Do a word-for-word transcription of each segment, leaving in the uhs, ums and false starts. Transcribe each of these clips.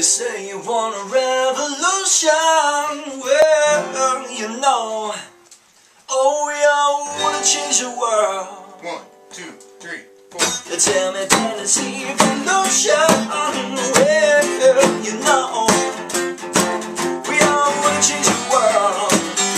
You say you want a revolution, well, you know, oh, we all want to change the world. One, two, three, four. You tell me that it's evolution, well, you know, we all want to change the world.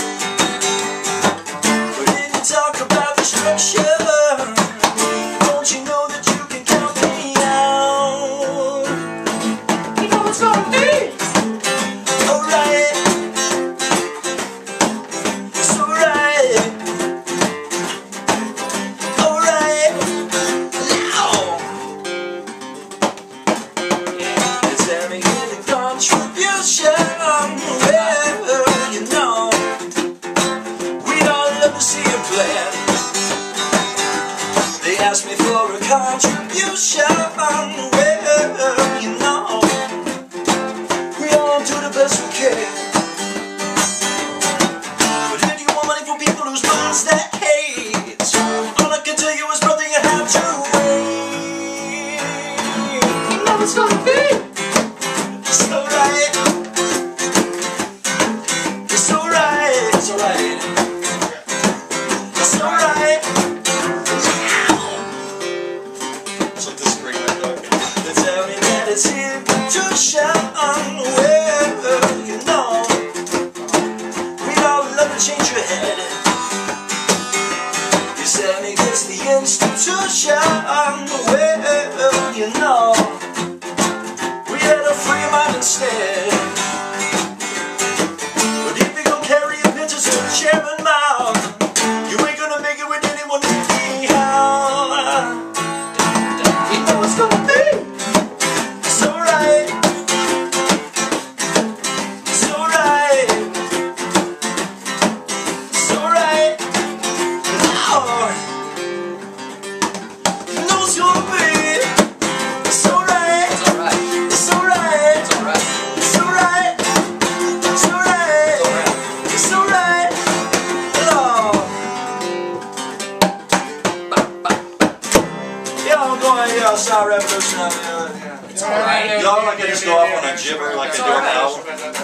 But then you talk about destruction. Don't you know that you can count me out? You know it's gonna be alright. It's alright. Alright. Now you tell me you're the contribution. Well, you know, we'd all love to see a plan. They asked me for a contribution. Well, you know, we all do the best we can. But if you want money from people whose minds that hate, all I can tell you is, brother, you have to wait. You know it's gonna be. It's alright. It's alright. It's alright. It's alright. So this is great, my dog. They tell me that it's institution. Well, you know, we'd all love to change your head. You said me against the institution. Well, you know, we had a free mind instead. But if you gon' carry your pictures to the chairman mouth, you ain't gonna make it with anyone anyhow. You know it's gonna be. It's alright. It's alright. It's alright. Oh, you know it's gonna be. It's alright. It's alright. It's alright. It's alright. It's alright. It's alright. It's alright. Oh. Y'all going, y'all saw revolution out there. It's alright. Y'all like I just go off on a gibber like I do now.